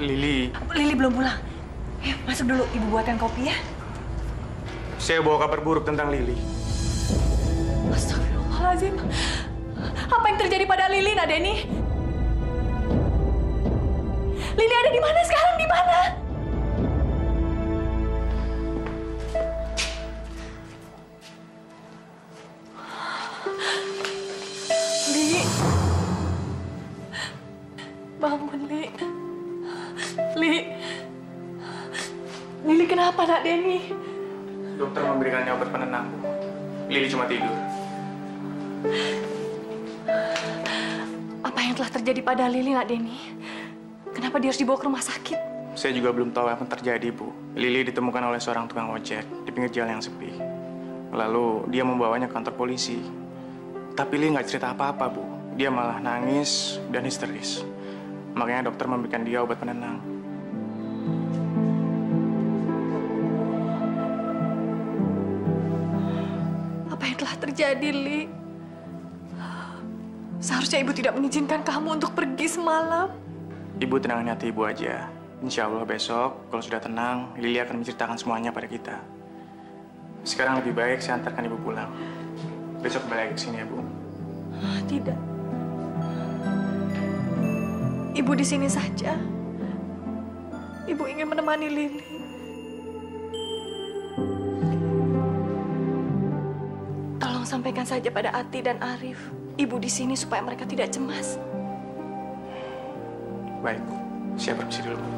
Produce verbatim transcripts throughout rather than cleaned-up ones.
Lili. Lili belum pulang. Eh, masuk dulu, Ibu buatkan kopi ya. Saya bawa kabar buruk tentang Lili. Astagfirullahaladzim. Apa yang terjadi pada Lili, Nak Denny? Lili ada di mana sekarang? Di mana? Li. Bangun, Li. Li. Lili kenapa, Nak Denny? Dokter memberikannya obat penenang, Bu. Lili cuma tidur. Apa yang telah terjadi pada Lili, Nak Denny? Kenapa dia harus dibawa ke rumah sakit? Saya juga belum tahu apa yang terjadi, Bu. Lili ditemukan oleh seorang tukang ojek di pinggir jalan yang sepi. Lalu dia membawanya ke kantor polisi. Tapi Lili nggak cerita apa-apa, Bu. Dia malah nangis dan histeris. Makanya dokter memberikan dia obat penenang. Apa yang telah terjadi, Li? Seharusnya Ibu tidak mengizinkan kamu untuk pergi semalam. Ibu tenangin hati Ibu aja. Insya Allah besok, kalau sudah tenang, Lili akan menceritakan semuanya pada kita. Sekarang lebih baik saya antarkan Ibu pulang. Besok kembali lagi ke sini ya, Bu. Tidak. Ibu di sini saja. Ibu ingin menemani Lili. Tolong sampaikan saja pada Ati dan Arif. Ibu di sini supaya mereka tidak cemas. Baik, Bu. Saya permisi dulu, Bu.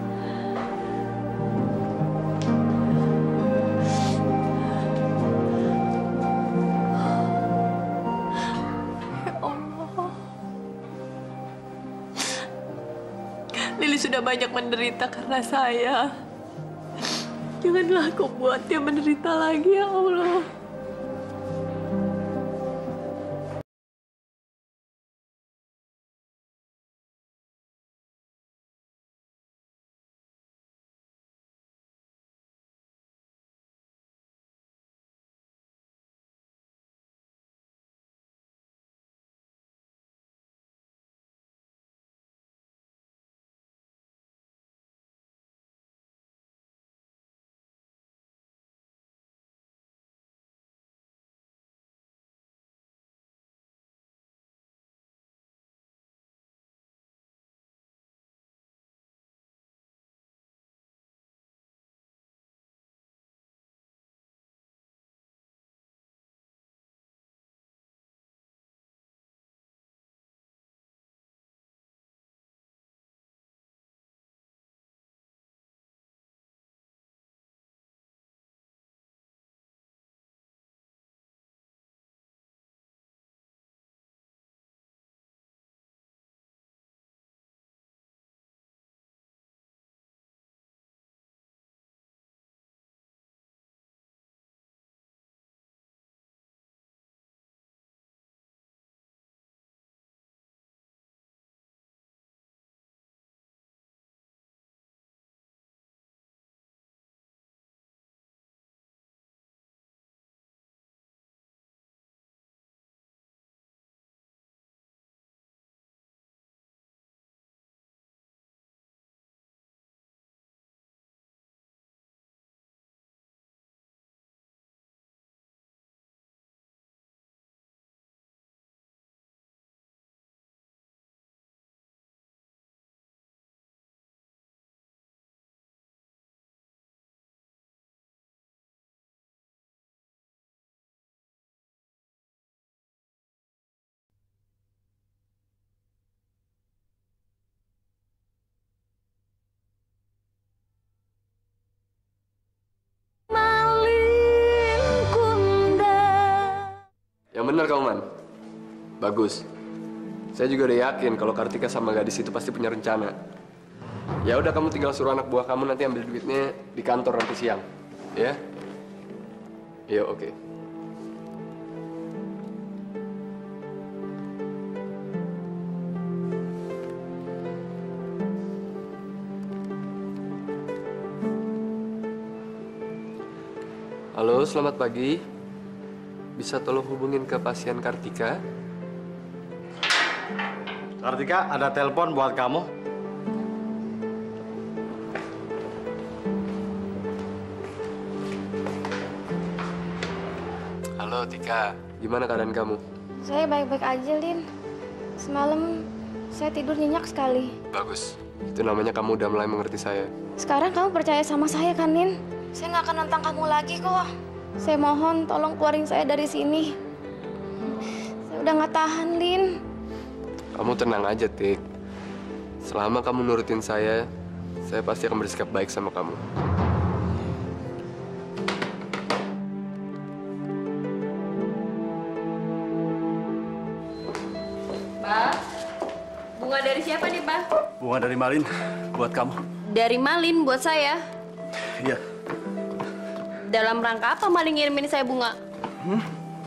Ya Allah. Lili sudah banyak menderita karena saya. Janganlah kau buat dia menderita lagi, ya Allah. Yang benar kamu, Man. Bagus. Saya juga udah yakin kalau Kartika sama gadis itu pasti punya rencana. Ya udah, kamu tinggal suruh anak buah kamu nanti ambil duitnya di kantor nanti siang. Ya? Iya, oke. Halo, selamat pagi. Bisa tolong hubungin ke pasien Kartika? Kartika, ada telepon buat kamu. Halo Tika, gimana keadaan kamu? Saya baik-baik aja, Lin. Semalam saya tidur nyenyak sekali. Bagus, itu namanya kamu udah mulai mengerti saya. Sekarang kamu percaya sama saya kan, Lin? Saya nggak akan nentang kamu lagi kok. Saya mohon tolong keluarin saya dari sini. Saya udah nggak tahan, Lin. Kamu tenang aja, Tik. Selama kamu nurutin saya, saya pasti akan bersikap baik sama kamu. Pak, bunga dari siapa nih, Pak? Bunga dari Malin buat kamu. Dari Malin buat saya. Iya. Dalam rangka apa Malin ngirimin saya bunga? Hmm?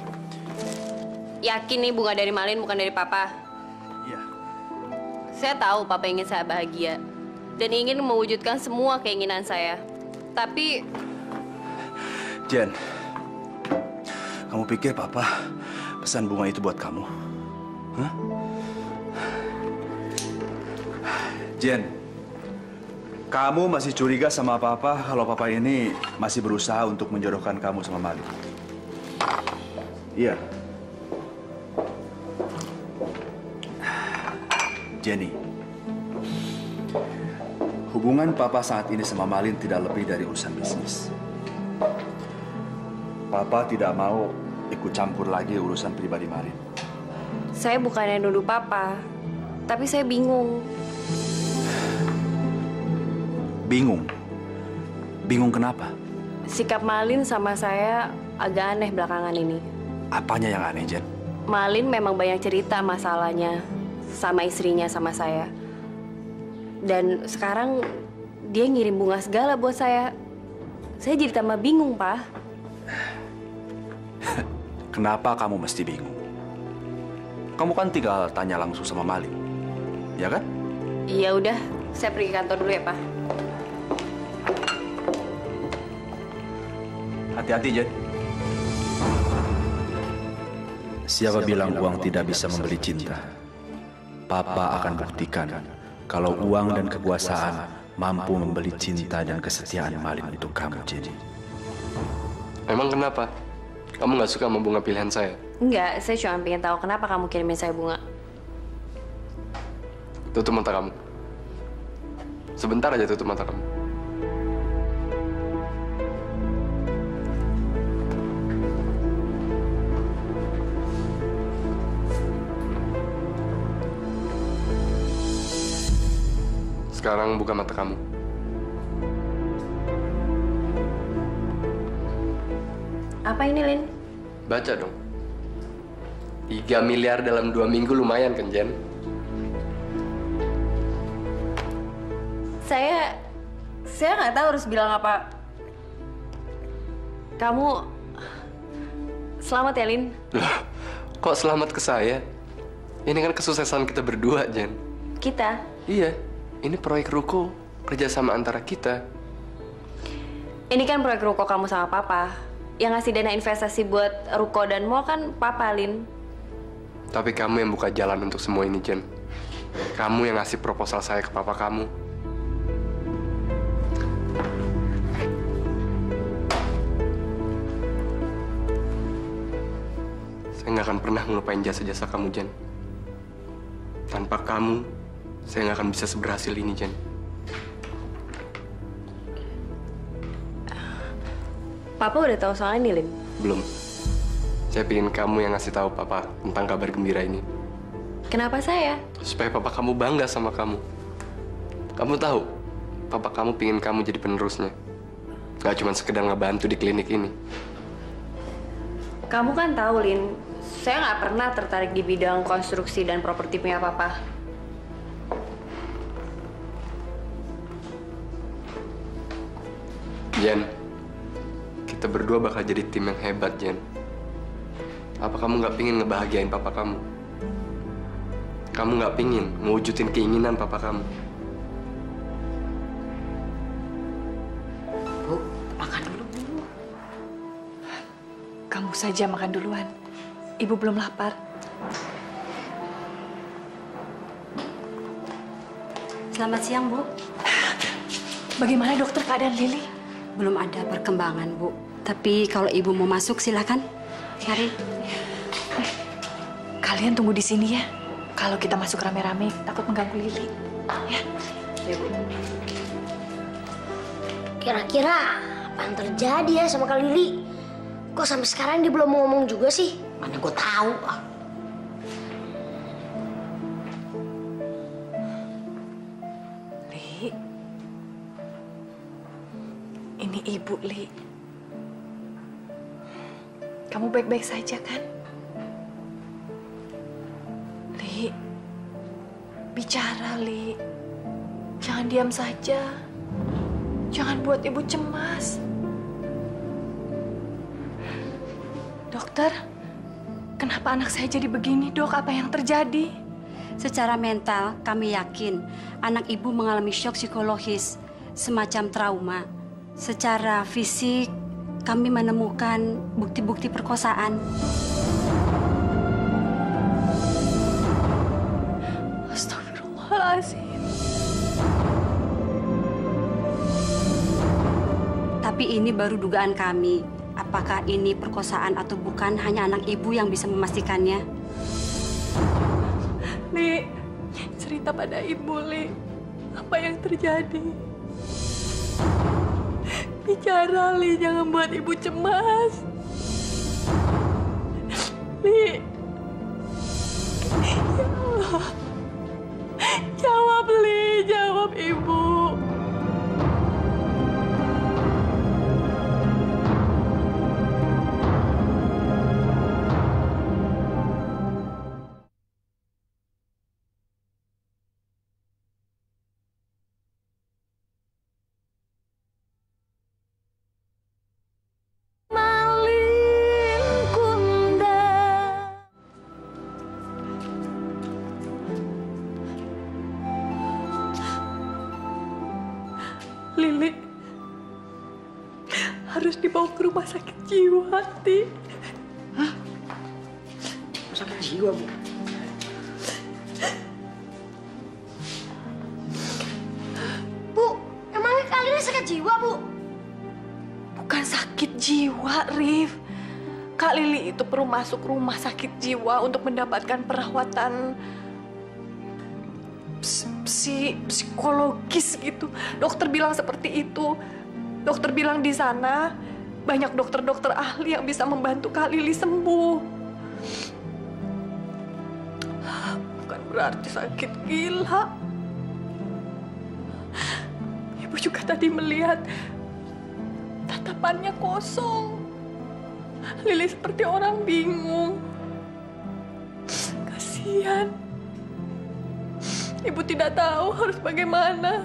Yakin nih bunga dari Malin bukan dari Papa? Iya. Saya tahu Papa ingin saya bahagia dan ingin mewujudkan semua keinginan saya. Tapi Jen, kamu pikir Papa pesan bunga itu buat kamu? Hah? Jen, kamu masih curiga sama Papa kalau Papa ini masih berusaha untuk menjodohkan kamu sama Malin? Iya. Jenny, hubungan Papa saat ini sama Malin tidak lebih dari urusan bisnis. Papa tidak mau ikut campur lagi urusan pribadi Malin. saya bukannya nuduh Papa, tapi saya bingung. Bingung? Bingung kenapa? Sikap Malin sama saya agak aneh belakangan ini. Apanya yang aneh, Jen? Malin memang banyak cerita masalahnya sama istrinya sama saya. Dan sekarang dia ngirim bunga segala buat saya. Saya jadi tambah bingung, Pak. Kenapa kamu mesti bingung? Kamu kan tinggal tanya langsung sama Malin, ya kan? Iya udah, saya pergi kantor dulu ya, Pak. Hati-hati, Jen. Siapa bilang uang tidak bisa membeli cinta? Papa akan buktikan kalau uang dan kekuasaan mampu membeli cinta dan kesetiaan Malin untuk kamu, Jenny. Emang kenapa? Kamu nggak suka sama bunga pilihan saya? Enggak, saya cuma pengen tahu kenapa kamu kirimin saya bunga. Tutup mata kamu. Sebentar aja tutup mata kamu. Sekarang buka mata kamu. Apa ini, Lin? Baca dong. Tiga miliar dalam dua minggu lumayan kan, Jen? Saya... Saya nggak tahu harus bilang apa. Kamu... Selamat ya, Lin. Loh, kok selamat ke saya? Ini kan kesuksesan kita berdua, Jen. Kita? Iya, ini proyek ruko. Kerjasama antara kita. Ini kan proyek ruko kamu sama Papa. Yang ngasih dana investasi buat ruko dan mall kan Papa, Lin. Tapi kamu yang buka jalan untuk semua ini, Jen. Kamu yang ngasih proposal saya ke Papa kamu. Saya nggak akan pernah ngelupain jasa-jasa kamu, Jen. Tanpa kamu, saya nggak akan bisa seberhasil ini, Jen. Papa udah tahu soal ini, Lin? Belum. Saya pengen kamu yang ngasih tahu Papa tentang kabar gembira ini. Kenapa saya? Supaya Papa kamu bangga sama kamu. Kamu tahu, Papa kamu pengen kamu jadi penerusnya. Gak cuma sekedar ngebantu di klinik ini. Kamu kan tahu, Lin, saya nggak pernah tertarik di bidang konstruksi dan properti punya Papa. Jen, kita berdua bakal jadi tim yang hebat, Jen. Apa kamu nggak pingin ngebahagiain Papa kamu? Kamu nggak pingin ngewujudin keinginan Papa kamu? Bu, makan dulu, Bu. Kamu saja makan duluan. Ibu belum lapar. Selamat siang, Bu. Bagaimana dokter keadaan Lili? Belum ada perkembangan, Bu. Tapi kalau Ibu mau masuk, silakan. Mari. Kalian tunggu di sini ya. Kalau kita masuk rame-rame, takut mengganggu Lili. Ya. Ya, Bu. Kira-kira apa yang terjadi ya sama Kak Lili? Kok sampai sekarang dia belum mau ngomong juga sih? Mana gue tahu. Ah. Li, ini ibu, Li. Kamu baik-baik saja kan? Li, bicara, Li. Jangan diam saja. Jangan buat ibu cemas. Dokter, kenapa anak saya jadi begini, Dok? Apa yang terjadi? Secara mental, kami yakin anak ibu mengalami syok psikologis, semacam trauma. Secara fisik, kami menemukan bukti-bukti perkosaan. Astagfirullahaladzim. Tapi ini baru dugaan kami. Apakah ini perkosaan atau bukan, hanya anak ibu yang bisa memastikannya. Li, cerita pada ibu, Li. Apa yang terjadi? Bicara, Li. Jangan buat ibu cemas. Li. Ya Allah. Jawab, Li. Jawab, Ibu. Lili harus dibawa ke rumah sakit jiwa, Ti. Hah? Rumah sakit jiwa, Bu? Bu, emangnya kalian sakit jiwa, Bu? Bukan sakit jiwa, Rif. Kak Lili itu perlu masuk rumah sakit jiwa untuk mendapatkan perawatan psi psikologis gitu. Dokter bilang seperti itu. Dokter bilang di sana banyak dokter-dokter ahli yang bisa membantu Kak Lili sembuh. Bukan berarti sakit gila. Ibu juga tadi melihat tatapannya kosong. Lili seperti orang bingung. Kasihan. Ibu tidak tahu harus bagaimana.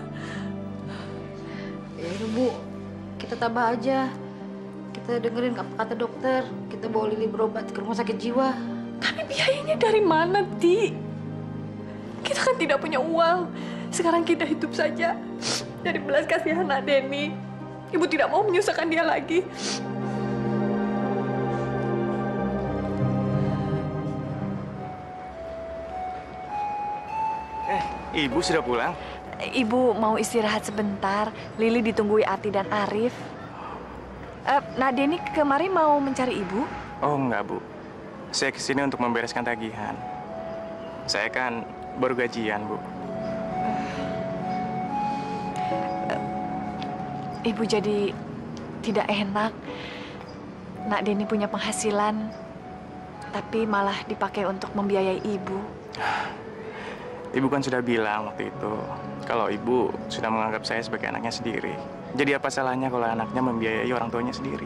Ya udah, Bu, kita tabah aja. Kita dengerin apa kata dokter. Kita bawa Lili berobat ke rumah sakit jiwa. Tapi biayanya dari mana, Ti? Kita kan tidak punya uang. Sekarang kita hidup saja dari belas kasihan Nak Denny. Ibu tidak mau menyusahkan dia lagi. Ibu sudah pulang? Ibu mau istirahat sebentar. Lili ditungguin Ati dan Arif. Uh, Nak Denny kemarin mau mencari ibu? Oh enggak, Bu. Saya kesini untuk membereskan tagihan. Saya kan baru gajian, Bu. Uh, ibu jadi tidak enak. Nak Denny punya penghasilan, tapi malah dipakai untuk membiayai ibu. Ibu kan sudah bilang waktu itu, kalau ibu sudah menganggap saya sebagai anaknya sendiri. Jadi apa salahnya kalau anaknya membiayai orang tuanya sendiri?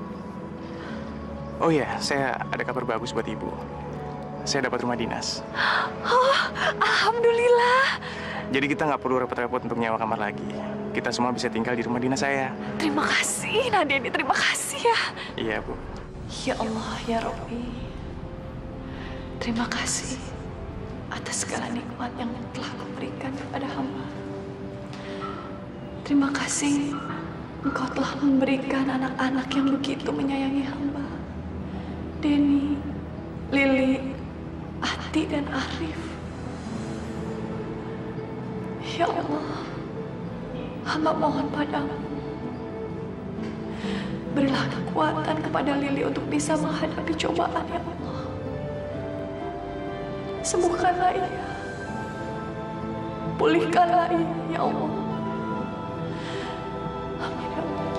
Oh iya, saya ada kabar bagus buat ibu. Saya dapat rumah dinas. Oh, alhamdulillah. Jadi kita nggak perlu repot-repot untuk nyewa kamar lagi. Kita semua bisa tinggal di rumah dinas saya. Terima kasih, Nak Denny. Terima kasih ya. Iya, Bu. Ya Allah, ya Rabbi. Terima kasih atas segala nikmat yang telah Kau berikan kepada hamba. Terima kasih Engkau telah memberikan anak-anak yang begitu menyayangi hamba. Denny, Lili, Ati, dan Arif. Ya Allah, hamba mohon padamu. Berilah kekuatan kepada Lili untuk bisa menghadapi cobaan, ya Allah. Sembuhkanlah ia. Pulihkanlah ia, ya Allah. Amin, ya Allah.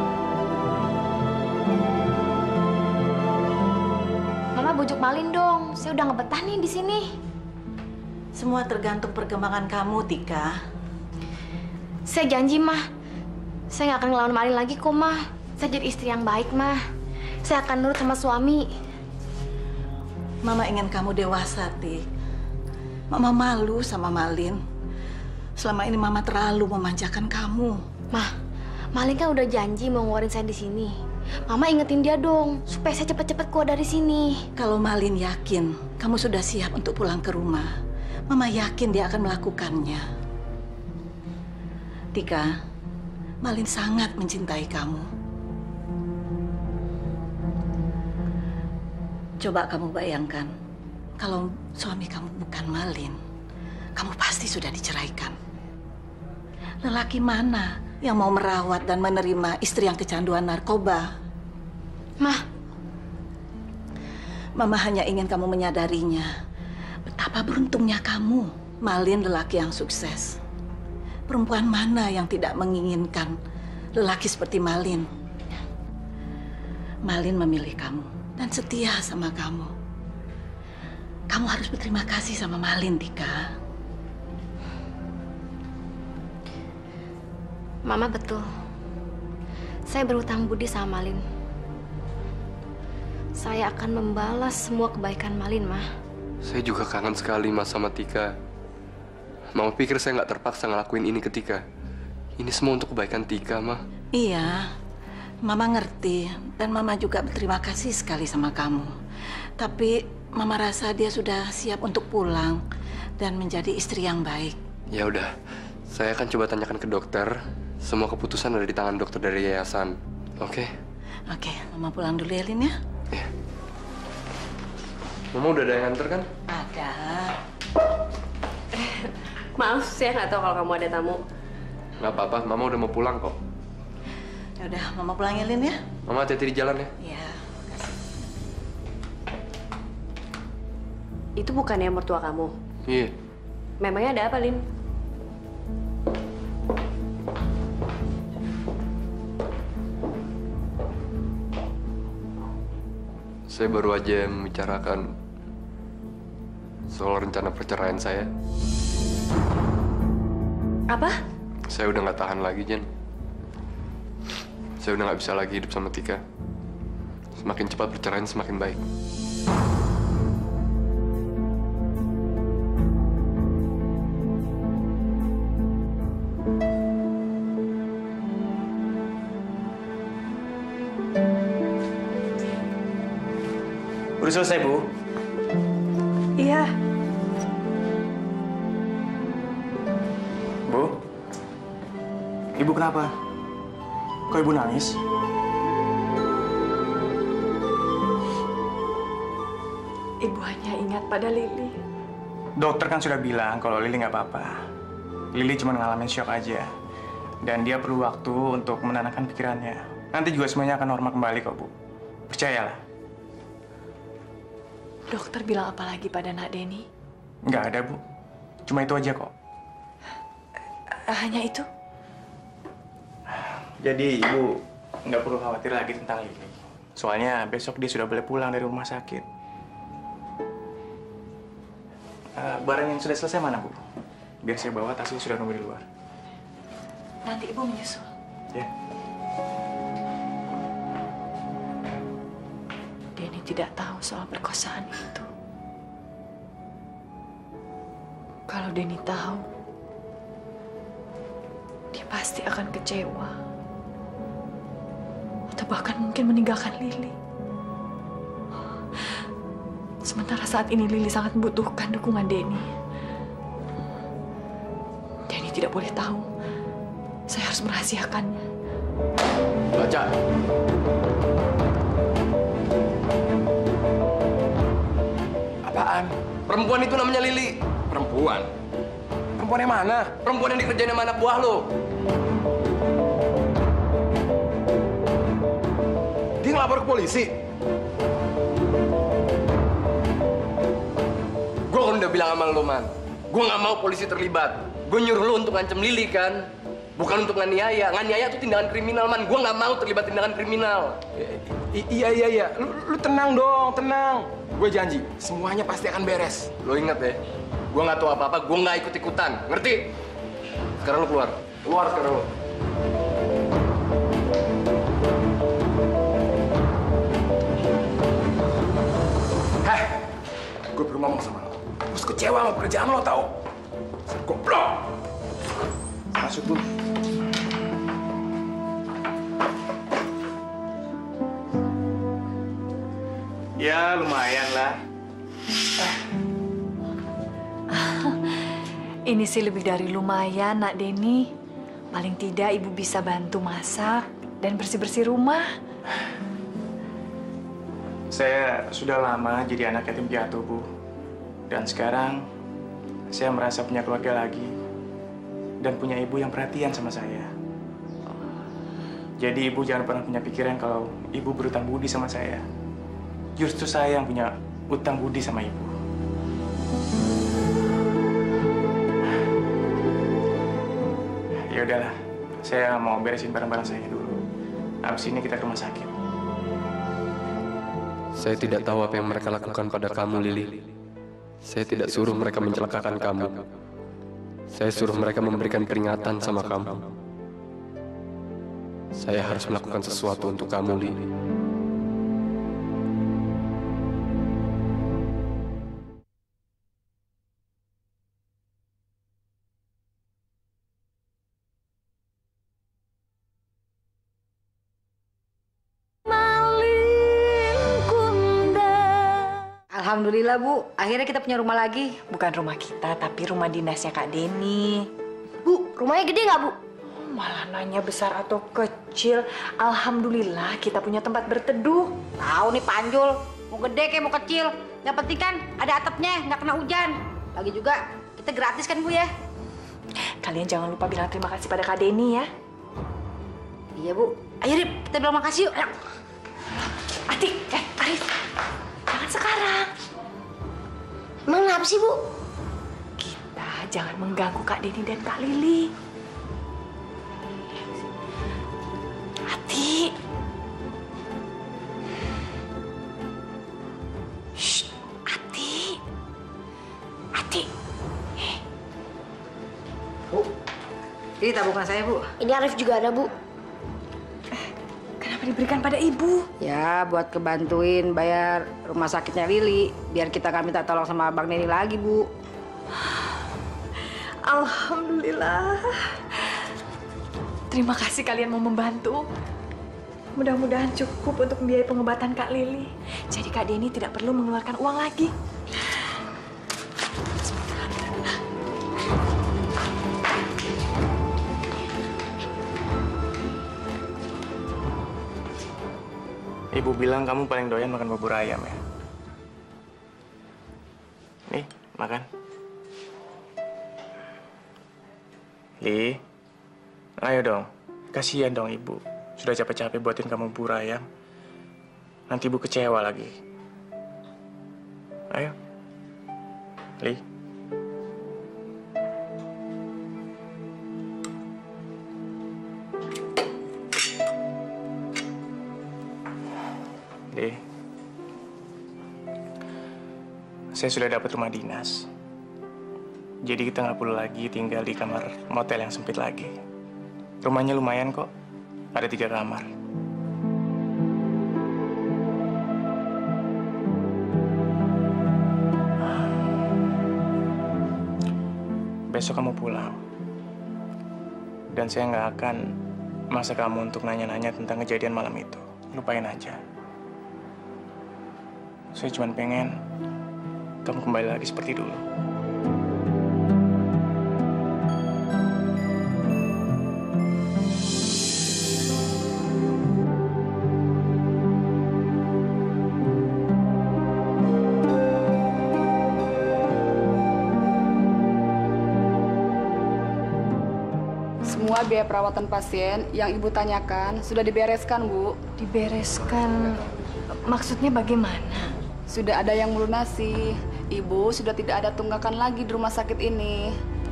Mama bujuk Malin dong. Saya udah ngebetah nih di sini. Semua tergantung perkembangan kamu, Tika. Saya janji, Mah. Saya nggak akan ngelawan Malin lagi kok, Mah. Saya jadi istri yang baik, Mah. Saya akan nurut sama suami. Mama ingin kamu dewasa, Tik. Mama malu sama Malin. Selama ini Mama terlalu memanjakan kamu. Mah, Malin kan udah janji mau ngeluarin saya di sini. Mama ingetin dia dong, supaya saya cepet-cepet keluar dari sini. Kalau Malin yakin kamu sudah siap untuk pulang ke rumah, Mama yakin dia akan melakukannya. Tika, Malin sangat mencintai kamu. Coba kamu bayangkan, kalau suami kamu bukan Malin, kamu pasti sudah diceraikan. Lelaki mana yang mau merawat dan menerima istri yang kecanduan narkoba? Mah, Mama hanya ingin kamu menyadarinya. Betapa beruntungnya kamu, Malin lelaki yang sukses. Perempuan mana yang tidak menginginkan lelaki seperti Malin? Malin memilih kamu dan setia sama kamu. Kamu harus berterima kasih sama Malin, Tika. Mama betul. Saya berhutang budi sama Malin. Saya akan membalas semua kebaikan Malin, Mah. Saya juga kangen sekali Mas sama Tika. Mama pikir saya nggak terpaksa ngelakuin ini ke Tika. Ini semua untuk kebaikan Tika, Mah. Iya, Mama ngerti. Dan Mama juga berterima kasih sekali sama kamu. Tapi Mama rasa dia sudah siap untuk pulang dan menjadi istri yang baik. Ya udah, saya akan coba tanyakan ke dokter. Semua keputusan ada di tangan dokter dari yayasan. Oke? Oke, Mama pulang dulu ya, Lin, ya? Iya. Mama udah ada yang nganter kan? Ada. Maaf, saya nggak tahu kalau kamu ada tamu. Nggak apa-apa, Mama udah mau pulang kok. Ya udah, Mama pulang ya, Lin, ya? Mama hati-hati di jalan ya. Iya. Itu bukannya mertua kamu? Iya. Memangnya ada apa, Lin? Saya baru aja membicarakan soal rencana perceraian saya. Apa? Saya udah nggak tahan lagi, Jen. Saya udah nggak bisa lagi hidup sama Tika. Semakin cepat perceraian, semakin baik. Udah selesai, Bu? Iya. Bu? Ibu kenapa? Kok Ibu nangis? Ibu hanya ingat pada Lili. Dokter kan sudah bilang kalau Lili nggak apa-apa. Lili cuma ngalamin shock aja. Dan dia perlu waktu untuk menenangkan pikirannya. Nanti juga semuanya akan normal kembali kok, Bu. Percayalah. Dokter bilang apa lagi pada Nak Denny? Nggak ada, Bu. Cuma itu aja kok. Hanya itu? Jadi Ibu nggak perlu khawatir lagi tentang Lili. Soalnya besok dia sudah boleh pulang dari rumah sakit. Uh, barang yang sudah selesai mana, Bu? Biar saya bawa, tasnya sudah nunggu di luar. Nanti Ibu menyusul. Ya. Denny tidak tahu soal perkosaan itu. Kalau Denny tahu, dia pasti akan kecewa. Atau bahkan mungkin meninggalkan Lili. Sementara saat ini Lili sangat membutuhkan dukungan Denny. Denny tidak boleh tahu. Saya harus merahasiakannya. Baca. Apaan? Perempuan itu namanya Lili. Perempuan? Perempuan yang mana? Perempuan yang dikerjain sama anak buah lo. lapor ke polisi? Gue kan udah bilang sama lo, Man. Gue nggak mau polisi terlibat. Gue nyuruh lo untuk ngancem Lili kan? Bukan untuk nganiaya. Nganiaya itu tindakan kriminal, Man. Gue nggak mau terlibat tindakan kriminal. I iya, iya, iya. Lu, lu tenang dong, tenang. Gue janji, semuanya pasti akan beres. Lo inget ya, gue nggak tahu apa-apa, gue nggak ikut-ikutan. Ngerti? Sekarang lo keluar. Keluar sekarang lo. Heh, gue perlu ngomong sama lo. Gue kecewa sama pekerjaan lo, tau? Goblok! Masuk dulu. Ya, lumayan lah. Ini sih lebih dari lumayan, Nak Denny. Paling tidak ibu bisa bantu masak dan bersih-bersih rumah. Saya sudah lama jadi anak yatim piatu, Bu. Dan sekarang saya merasa punya keluarga lagi. Dan punya ibu yang perhatian sama saya. Jadi ibu jangan pernah punya pikiran kalau ibu berutang budi sama saya. Justru saya yang punya utang budi sama ibu. Ya udahlah, saya mau beresin barang-barang saya dulu. Habis ini kita ke rumah sakit. Saya tidak tahu apa yang mereka lakukan pada kamu, Lili. Saya tidak suruh mereka mencelakakan kamu. Saya suruh mereka memberikan peringatan sama kamu. Saya harus melakukan sesuatu untuk kamu, Lili. Alhamdulillah, Bu. Akhirnya kita punya rumah lagi. Bukan rumah kita, tapi rumah dinasnya Kak Denny. Bu, rumahnya gede nggak, Bu? Oh, malah nanya besar atau kecil. Alhamdulillah kita punya tempat berteduh. Tahu nih Panjul, mau gede kayak mau kecil. Yang penting kan ada atapnya, nggak kena hujan. Lagi juga kita gratis kan, Bu ya? Kalian jangan lupa bilang terima kasih pada Kak Denny ya. Iya, Bu. Ayo, Rip, kita bilang makasih yuk. Ayo. Adik, eh, Arif. Jangan sekarang. Emang kenapa sih, Bu? Kita jangan mengganggu Kak Denny dan Kak Lili. Hati. Shh, Hati. Hati. Bu, ini tabungan saya, Bu. Ini Arif juga ada, Bu. Kenapa diberikan pada ibu? Ya, buat kebantuin bayar rumah sakitnya Lili. Biar kita nggak minta tolong sama Bang Denny lagi, Bu. Alhamdulillah. Terima kasih kalian mau membantu. Mudah-mudahan cukup untuk membiayai pengobatan Kak Lili. Jadi Kak Denny tidak perlu mengeluarkan uang lagi. Ibu bilang kamu paling doyan makan bubur ayam ya? Nih, makan. Li, ayo dong. Kasihan dong ibu. Sudah capek-capek buatin kamu bubur ayam. Nanti ibu kecewa lagi. Ayo. Li. Li. Saya sudah dapat rumah dinas. Jadi kita nggak perlu lagi tinggal di kamar motel yang sempit lagi. Rumahnya lumayan kok. Ada tiga kamar. Besok kamu pulang. Dan saya nggak akan maksa kamu untuk nanya-nanya tentang kejadian malam itu. Lupain aja. Saya cuma pengen kamu kembali lagi seperti dulu. Semua biaya perawatan pasien yang Ibu tanyakan sudah dibereskan, Bu. Dibereskan? Maksudnya bagaimana? Sudah ada yang melunasi. Ibu sudah tidak ada tunggakan lagi di rumah sakit ini.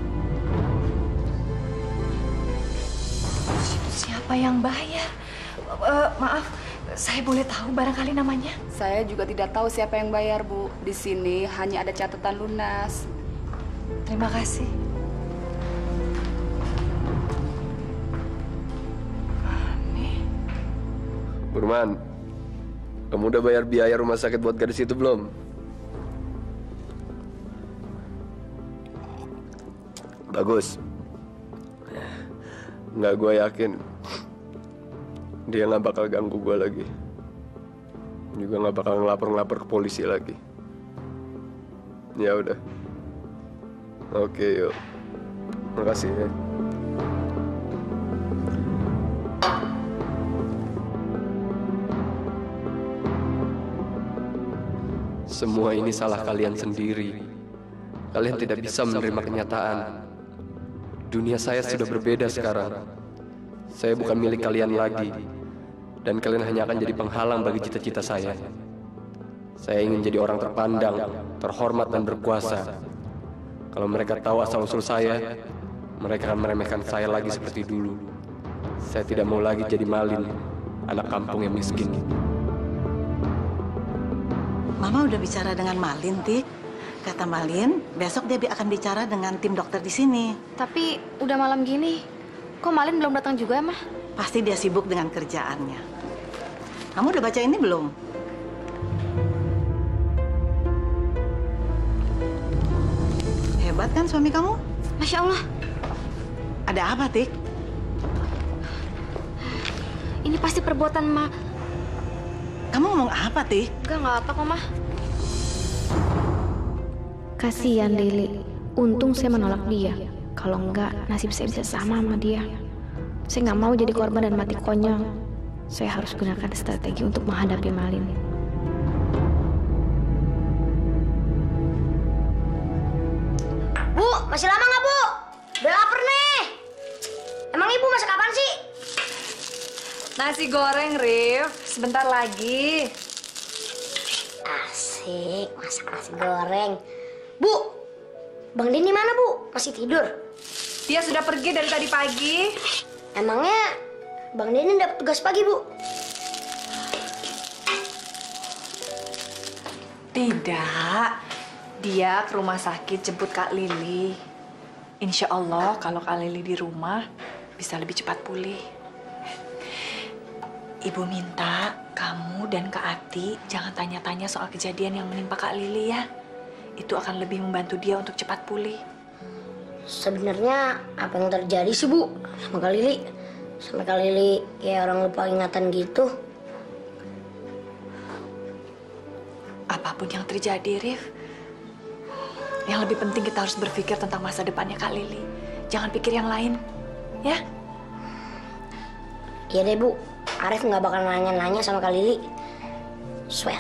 Siapa yang bayar? Uh, maaf, saya boleh tahu barangkali namanya? Saya juga tidak tahu siapa yang bayar, Bu. Di sini hanya ada catatan lunas. Terima kasih. Burman, kamu udah bayar biaya rumah sakit buat gadis itu belum? Bagus. Nggak, gue yakin dia nggak bakal ganggu gue lagi. Juga nggak bakal ngelapor-ngelapor ke polisi lagi. Ya udah. Oke, yuk. Makasih ya. Semua ini salah kalian sendiri. Kalian tidak bisa menerima kenyataan. Dunia saya sudah berbeda sekarang. Saya bukan milik kalian lagi. Dan kalian hanya akan jadi penghalang bagi cita-cita saya. Saya ingin jadi orang terpandang, terhormat dan berkuasa. Kalau mereka tahu asal-usul saya, mereka akan meremehkan saya lagi seperti dulu. Saya tidak mau lagi jadi Malin, anak kampung yang miskin. Mama udah bicara dengan Malin, Tik. Kata Malin, besok dia akan bicara dengan tim dokter di sini. Tapi udah malam gini, kok Malin belum datang juga, Mah? Pasti dia sibuk dengan kerjaannya. Kamu udah baca ini belum? Hebat kan suami kamu? Masya Allah. Ada apa, Tik? Ini pasti perbuatan Ma. Kamu ngomong apa, Tik? Enggak, enggak apa kok, Mah. Kasihan Lili. Untung saya menolak dia. Kalau enggak, nasib saya bisa sama sama dia. Saya nggak mau jadi korban dan mati konyol. Saya harus gunakan strategi untuk menghadapi Malin. Bu, masih lama nggak, Bu? Udah lapar nih. Emang Ibu masak kapan sih? Nasi goreng, Rif. Sebentar lagi. Asik, masak nasi goreng. Bu, Bang Denny mana, Bu? Masih tidur? Dia sudah pergi dari tadi pagi. Emangnya Bang Denny dapat tugas pagi, Bu? Tidak. Dia ke rumah sakit jemput Kak Lili. Insya Allah kalau Kak Lili di rumah bisa lebih cepat pulih. Ibu minta kamu dan Kak Ati jangan tanya-tanya soal kejadian yang menimpa Kak Lili ya. Itu akan lebih membantu dia untuk cepat pulih. Sebenarnya apa yang terjadi sih, Bu, sama Kak Lili? Sampai Kak Lili kayak orang lupa ingatan gitu. Apapun yang terjadi, Rif, yang lebih penting kita harus berpikir tentang masa depannya Kak Lili. Jangan pikir yang lain, ya? Iya deh, Bu. Arif nggak bakal nanya-nanya sama Kak Lili. Swear.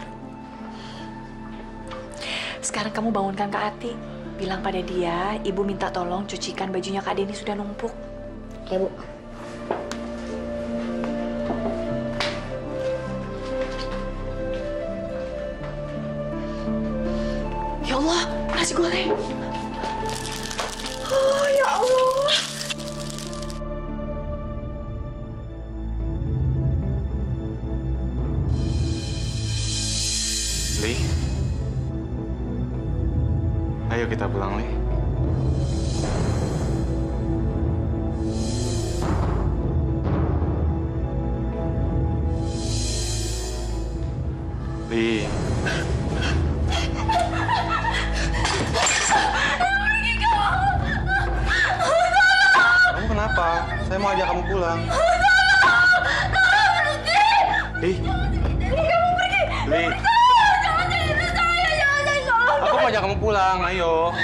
Sekarang kamu bangunkan Kak Ati. Bilang pada dia, Ibu minta tolong cucikan bajunya Kak Denny sudah numpuk. Ya, Bu. Ya Allah, nasi goreng. Oh, ya Allah. Li, ayo kita pulang, Li. Li. Kamu kenapa? Saya mau ajak kamu pulang. Li. Kamu pergi. Li. Aku mau ajak kamu pulang, ayo.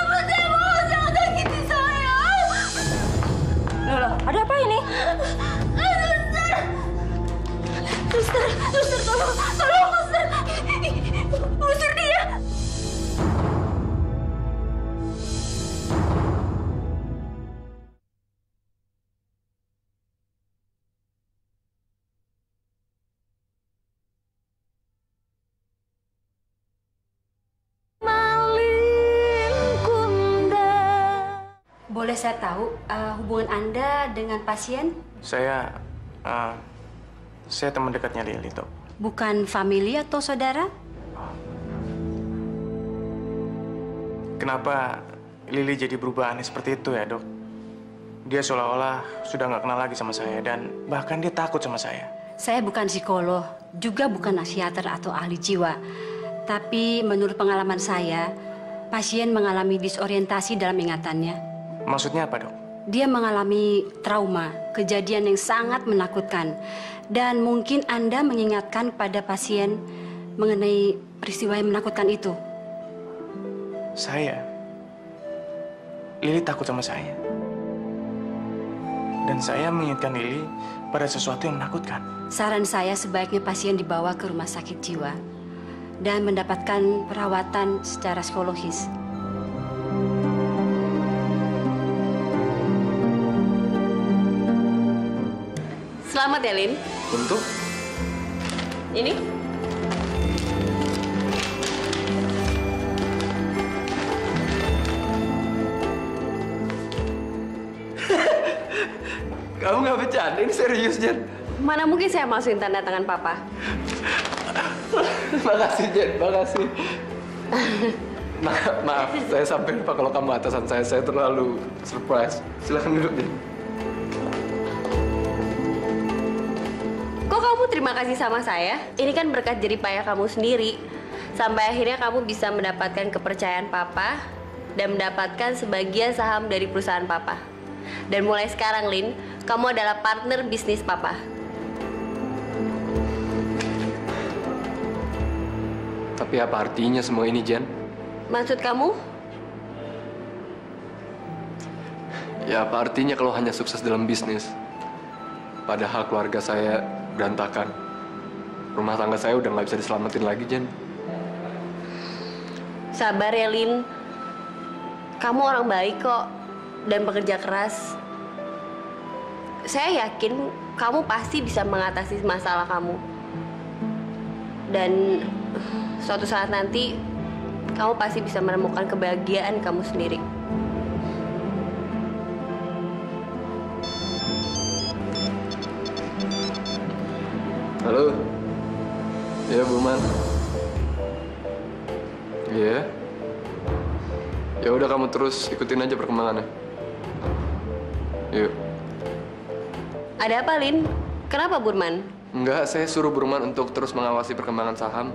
Loh, loh, ada apa ini? Suster, suster, tolong, tolong, suster. Usir dia. Boleh saya tahu uh, hubungan Anda dengan pasien? Saya, uh, saya teman dekatnya Lili, Dok. Bukan famili atau saudara? Kenapa Lili jadi berubah aneh seperti itu ya, Dok? Dia seolah-olah sudah nggak kenal lagi sama saya dan bahkan dia takut sama saya. Saya bukan psikolog, juga bukan psikiater atau ahli jiwa. Tapi menurut pengalaman saya, pasien mengalami disorientasi dalam ingatannya. Maksudnya apa, Dok? Dia mengalami trauma, kejadian yang sangat menakutkan. Dan mungkin Anda mengingatkan pada pasien mengenai peristiwa yang menakutkan itu. Saya? Lili takut sama saya. Dan saya mengingatkan Lili pada sesuatu yang menakutkan. Saran saya sebaiknya pasien dibawa ke rumah sakit jiwa dan mendapatkan perawatan secara psikologis. Selamat ya, Lin. Untuk? Ini? Kamu nggak bercanda, ini serius, Jen. Mana mungkin saya masukin tanda tangan Papa? Makasih, Jen. Makasih. Ma maaf, saya sampai lupa kalau kamu atasan saya. Saya terlalu surprise. Silahkan duduk, Jen. Kok kamu terima kasih sama saya? Ini kan berkat jerih payah kamu sendiri. Sampai akhirnya kamu bisa mendapatkan kepercayaan Papa dan mendapatkan sebagian saham dari perusahaan Papa. Dan mulai sekarang, Lin, kamu adalah partner bisnis Papa. Tapi apa artinya semua ini, Jen? Maksud kamu? Ya, apa artinya kalau hanya sukses dalam bisnis? Padahal keluarga saya berantakan. Rumah tangga saya udah nggak bisa diselamatin lagi, Jen. Sabar ya, Lin. Kamu orang baik kok dan bekerja keras. Saya yakin kamu pasti bisa mengatasi masalah kamu. Dan suatu saat nanti kamu pasti bisa menemukan kebahagiaan kamu sendiri. Halo. Ya, Bu Man. Iya. Ya udah, kamu terus ikutin aja perkembangannya. Yuk. Ada apa, Lin? Kenapa, Burman? Enggak, saya suruh Burman untuk terus mengawasi perkembangan saham.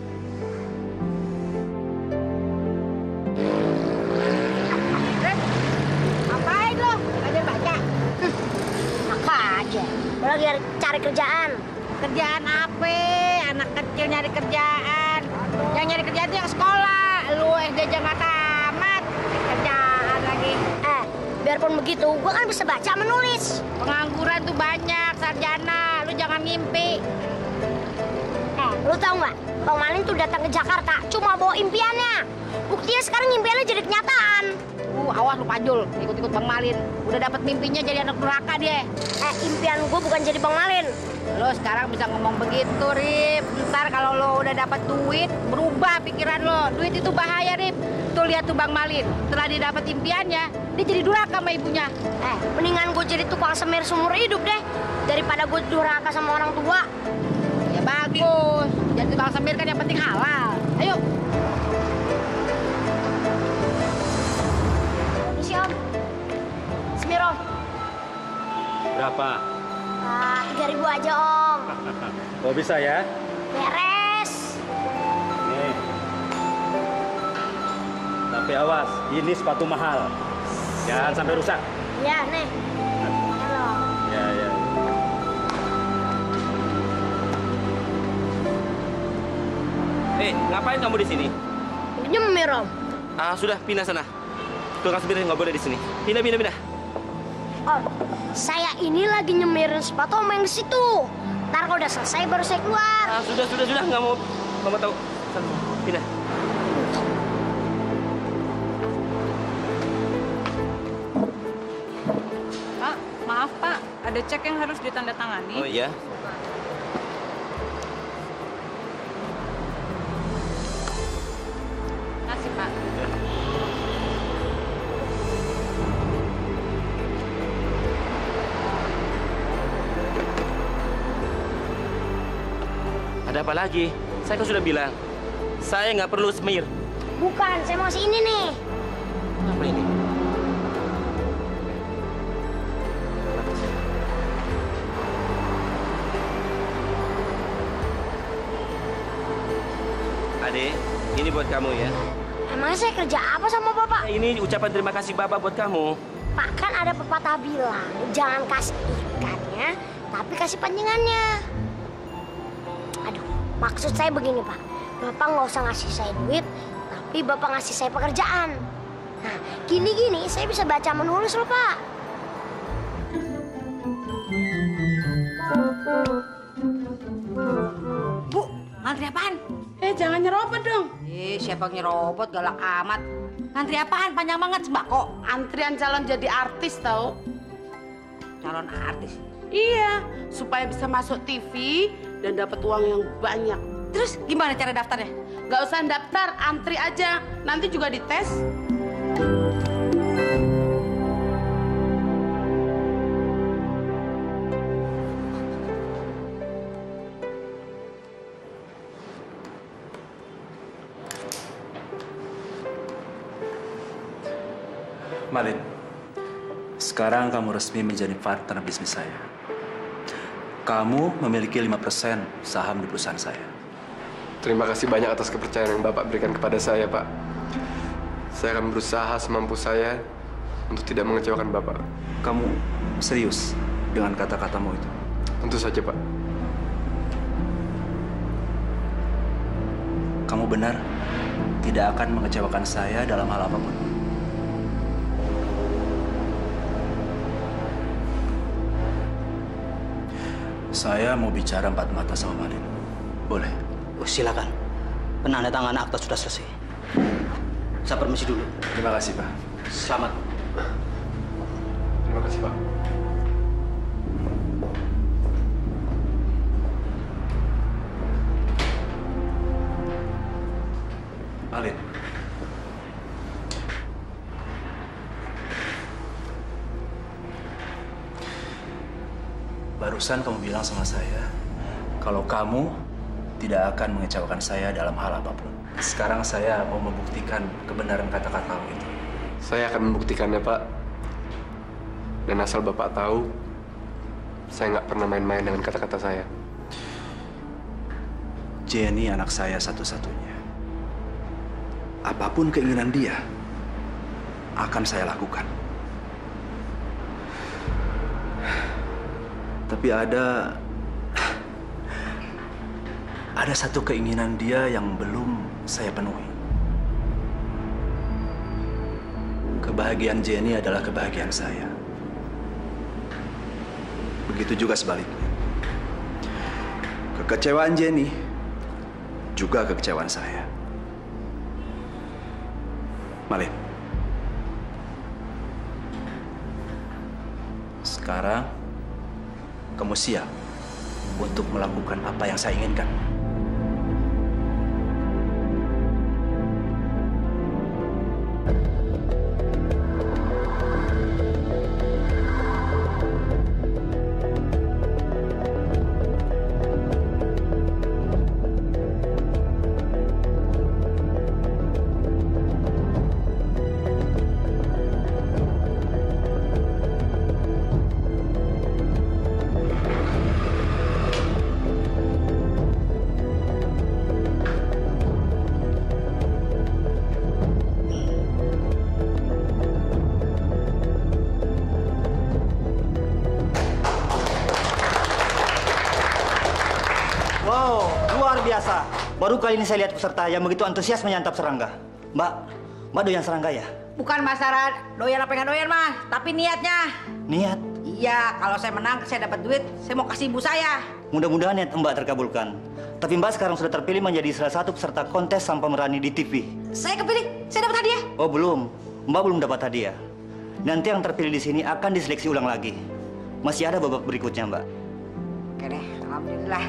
Ngapain lo? Belajar baca? Apa aja? Lo lagi cari kerjaan. Kerjaan apa? Anak kecil nyari kerjaan. Yang nyari kerjaan itu yang sekolah. Lu S D aja nggak tamat. Kerjaan lagi. Eh, biarpun begitu, gua kan bisa baca menulis. Pengangguran tuh banyak, sarjana. Lu jangan ngimpi. Eh, lu tahu nggak? Bang Malin tuh datang ke Jakarta cuma bawa impiannya. Buktinya sekarang impiannya jadi kenyataan. Uh, awas lu Pajul, ikut-ikut Bang Malin. Udah dapat mimpinya jadi anak durhaka dia. Eh, impian gua bukan jadi Bang Malin. Lo sekarang bisa ngomong begitu, Rip. Ntar kalau lo udah dapat duit, berubah pikiran lo. Duit itu bahaya, Rip. Tuh lihat tuh Bang Malin. Setelah dia dapat impiannya, dia jadi durhaka sama ibunya. Eh, mendingan gue jadi tukang semir seumur hidup deh. Daripada gue durhaka sama orang tua. Ya bagus. Jadi tukang semir kan yang penting halal. Ayo. Permisi, Om. Semir, Om. Berapa? Ah, tiga ribu aja, Om. Oh, bisa ya? Beres. Nih. Tapi awas, ini sepatu mahal. Jangan sampai rusak. Ya, nih. Halo. Ya, ya. Eh, ngapain kamu di sini? Nyemir, Om. Ah, sudah pindah sana. Tukang semir nggak boleh di sini. Pindah, pindah, pindah. Om, saya ini lagi nyemirin sepatu Om yang di situ. Ntar kalau udah selesai baru saya keluar. Ah, sudah, sudah, sudah. Nggak mau, nggak mau tahu. Pindah. Pak, maaf Pak, ada cek yang harus ditandatangani. Oh iya. Makasih Pak. Ada apa lagi? Saya kan sudah bilang, saya nggak perlu semir. Bukan, saya mau kasih ini nih. Apa ini? Adek, ini buat kamu ya. Emangnya saya kerja apa sama Bapak? Nah, ini ucapan terima kasih Bapak buat kamu. Pak, kan ada pepatah bilang, jangan kasih ikannya, tapi kasih pancingannya. Aduh, maksud saya begini, Pak. Bapak nggak usah ngasih saya duit, tapi Bapak ngasih saya pekerjaan. Nah, gini-gini saya bisa baca menulis loh, Pak. Bu, ngantri apaan? Eh, jangan nyerobot dong. Eh, siapa yang nyerobot, galak amat. Ngantri apaan? Panjang banget sembako. Antrian calon jadi artis tau. Calon artis? Iya, supaya bisa masuk T V dan dapat uang yang banyak. Terus gimana cara daftarnya? Gak usah daftar, antri aja. Nanti juga dites. Malin, sekarang kamu resmi menjadi partner bisnis saya. Kamu memiliki lima persen saham di perusahaan saya. Terima kasih banyak atas kepercayaan yang Bapak berikan kepada saya, Pak. Saya akan berusaha semampu saya untuk tidak mengecewakan Bapak. Kamu serius dengan kata-katamu itu? Tentu saja, Pak. Kamu benar tidak akan mengecewakan saya dalam hal apapun? Saya mau bicara empat mata sama Malin. Boleh? Oh, silakan. Penandatanganan akta sudah selesai. Saya permisi dulu. Terima kasih, Pak. Selamat. Terima kasih, Pak. Malin. Barusan kamu bilang sama saya kalau kamu tidak akan mengecewakan saya dalam hal apapun. Sekarang saya mau membuktikan kebenaran kata-katamu itu. Saya akan membuktikannya, Pak. Dan asal Bapak tahu, saya nggak pernah main-main dengan kata-kata saya. Jenny anak saya satu-satunya. Apapun keinginan dia, akan saya lakukan. Tapi ada ada satu keinginan dia yang belum saya penuhi. Kebahagiaan Jenny adalah kebahagiaan saya. Begitu juga sebaliknya. Kekecewaan Jenny juga kekecewaan saya. Malin. Sekarang kamu siap untuk melakukan apa yang saya inginkan? Baru kali ini saya lihat peserta yang begitu antusias menyantap serangga. Mbak, Mbak doyan serangga ya? Bukan masalah doyan apa nggak doyan, Mas. Tapi niatnya. Niat? Iya, kalau saya menang, saya dapat duit, saya mau kasih ibu saya. Mudah-mudahan niat Mbak terkabulkan. Tapi Mbak sekarang sudah terpilih menjadi salah satu peserta kontes sampah merani di T V. Saya kepilih, saya dapat hadiah. Oh belum, Mbak belum dapat hadiah. Nanti yang terpilih di sini akan diseleksi ulang lagi. Masih ada babak berikutnya, Mbak. Oke deh, alhamdulillah.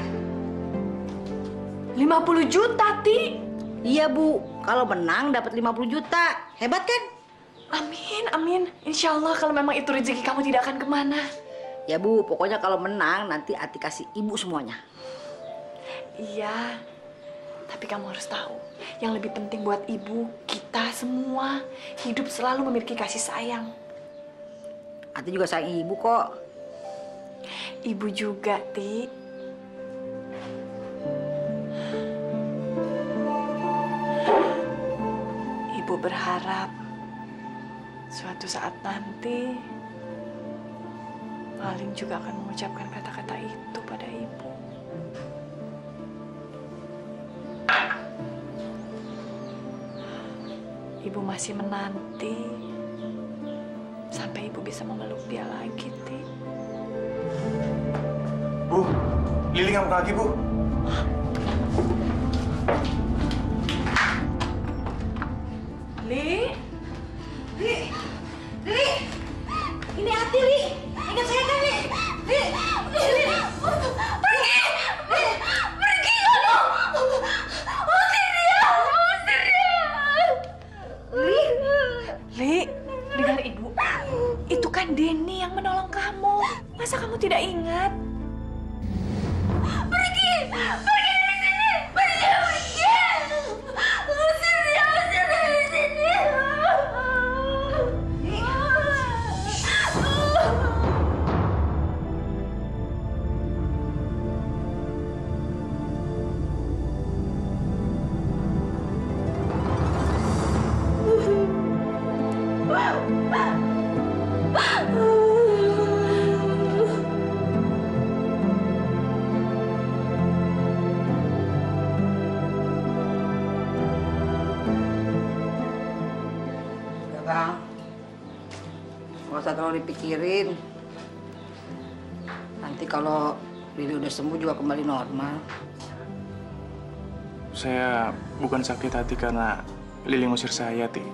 lima puluh juta, Ti. Iya, Bu. Kalau menang dapat lima puluh juta. Hebat kan? Amin, amin. Insya Allah kalau memang itu rezeki kamu tidak akan kemana. Ya, Bu. Pokoknya kalau menang nanti Ati kasih ibu semuanya. Iya, tapi kamu harus tahu, yang lebih penting buat ibu, kita semua hidup selalu memiliki kasih sayang. Ati juga sayang ibu kok. Ibu juga, Ti. Ibu berharap suatu saat nanti Malin juga akan mengucapkan kata-kata itu pada ibu. Ibu masih menanti sampai ibu bisa memeluk dia lagi, Ti. Bu, Lili ngamuk lagi, Bu. Li? Li, Li, ini Ati, Li. Ingat saya kan, Li? Li, Li, Li. Pergi, Li, pergi kamu. Usir dia, usir dia. Li, Li, dengar ibu. Itu kan Denny yang menolong kamu. Masa kamu tidak ingat? Pergi, pergi dari sini, pergi, pergi. Usir dia, usir dari sini. Bang, nggak usah terlalu dipikirin. Nanti kalau Lili udah sembuh juga kembali normal. Saya bukan sakit hati karena Lili ngusir saya, Ti.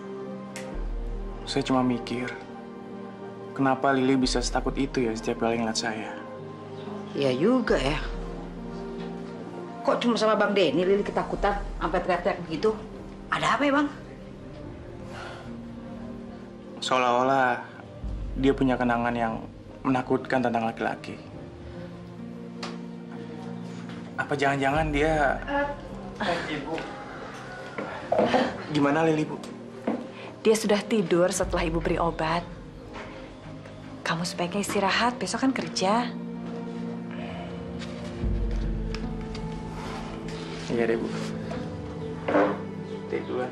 Saya cuma mikir, kenapa Lili bisa setakut itu ya setiap kali ngeliat saya. Iya juga ya. Kok cuma sama Bang Denny Lili ketakutan sampai teriak-teriak begitu? Ada apa ya, Bang? Seolah-olah dia punya kenangan yang menakutkan tentang laki-laki. Apa jangan-jangan dia... Ibu. Gimana Lili, Bu? Dia sudah tidur setelah ibu beri obat. Kamu sebaiknya istirahat, besok kan kerja. Iya deh, Bu. Tidur.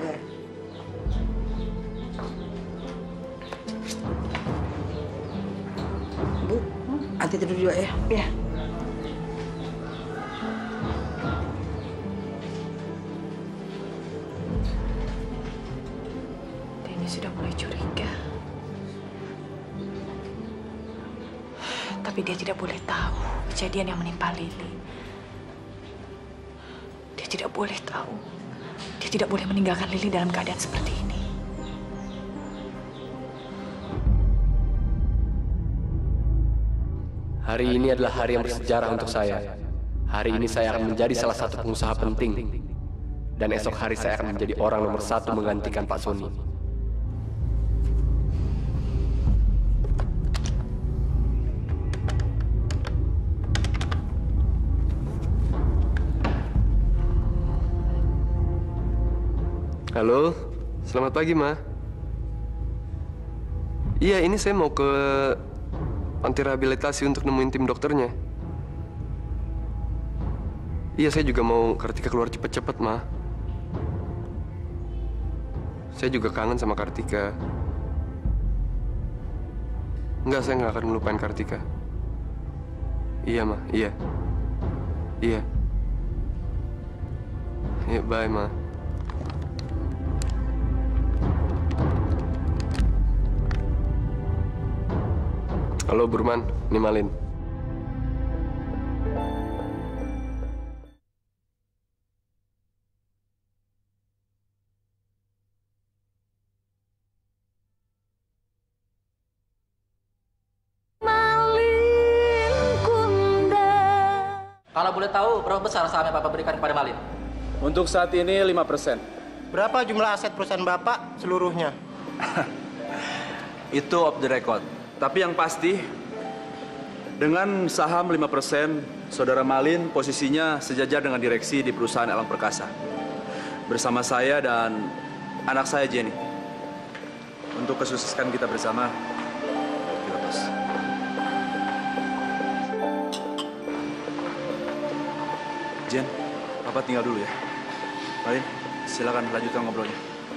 Bu, Ati tidur juga ya? Iya. Denny sudah mulai curiga. Tapi dia tidak boleh tahu kejadian yang menimpa Lili. Dia tidak boleh tahu. Dia tidak boleh meninggalkan Lili dalam keadaan seperti ini. Hari ini adalah hari yang bersejarah untuk saya. Hari ini saya akan menjadi salah satu pengusaha penting. Dan esok hari saya akan menjadi orang nomor satu menggantikan Pak Sony. Halo, selamat pagi, Ma. Iya, ini saya mau ke panti rehabilitasi untuk nemuin tim dokternya. Iya, saya juga mau Kartika keluar cepet-cepet, Ma. Saya juga kangen sama Kartika. Enggak, saya nggak akan melupain Kartika. Iya, Ma. Iya. Iya. Iya, bye, Ma. Halo, Burman. Ini Malin. Kalau boleh tahu, berapa besar saham yang Bapak berikan kepada Malin? Untuk saat ini lima persen. Berapa jumlah aset perusahaan Bapak seluruhnya? Itu off the record. Tapi yang pasti, Dengan saham lima persen, Saudara Malin posisinya sejajar dengan direksi di perusahaan Elang Perkasa. Bersama saya dan anak saya Jenny. Untuk kesuksesan kita bersama, dilepas. Jen, Papa tinggal dulu ya. Malin, silakan lanjutkan ngobrolnya.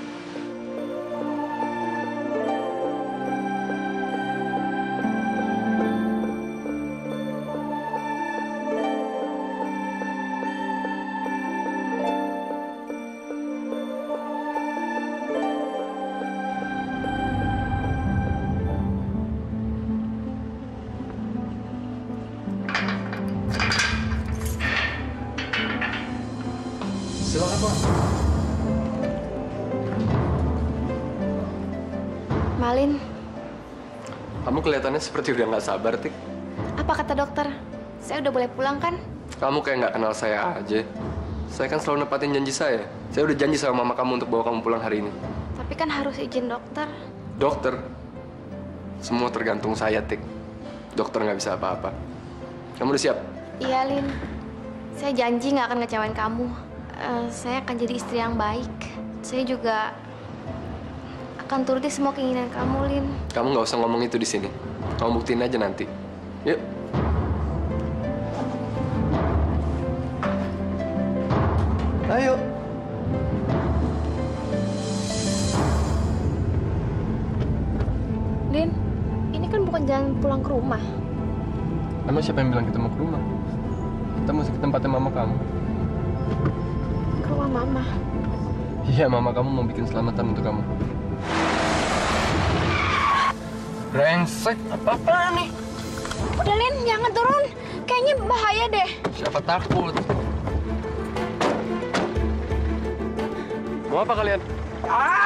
Silakan, Pak. Malin, Kamu kelihatannya seperti udah nggak sabar, Tik. apa kata dokter? Saya udah boleh pulang kan? Kamu kayak nggak kenal saya aja. Saya kan selalu nepatin janji saya. Saya udah janji sama mama kamu untuk bawa kamu pulang hari ini. Tapi kan harus izin dokter. Dokter, semua tergantung saya, Tik. Dokter nggak bisa apa-apa. Kamu udah siap? Iya, Lin. Saya janji nggak akan ngecewain kamu. Eh, saya akan jadi istri yang baik. Saya juga akan turuti semua keinginan kamu, Lin. Kamu nggak usah ngomong itu di sini. Kamu buktiin aja nanti. Yuk. Ayo. Lin, ini kan bukan jalan pulang ke rumah. Emang siapa yang bilang kita mau ke rumah? Kita mesti ke tempatnya mama kamu. Ke rumah mama. Iya, mama kamu mau bikin selamatan untuk kamu. Brengsek, apa-apa nih? Udah, Lin, jangan turun. Kayaknya bahaya deh. Siapa takut? Mau apa kalian? Ah!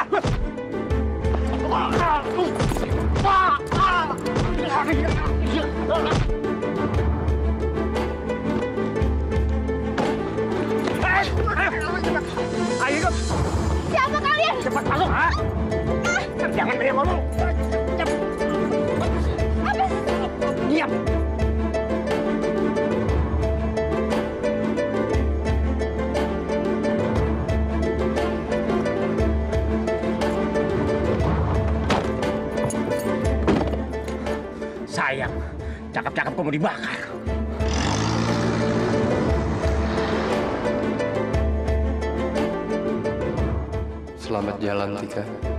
Ayo, siapa kalian? Cepat masuk, ha? Ah. Jangan banyak ngomong. Cepat. Apa? Diam. Sayang, cakep-cakep kamu dibakar. Selamat jalan, Tika.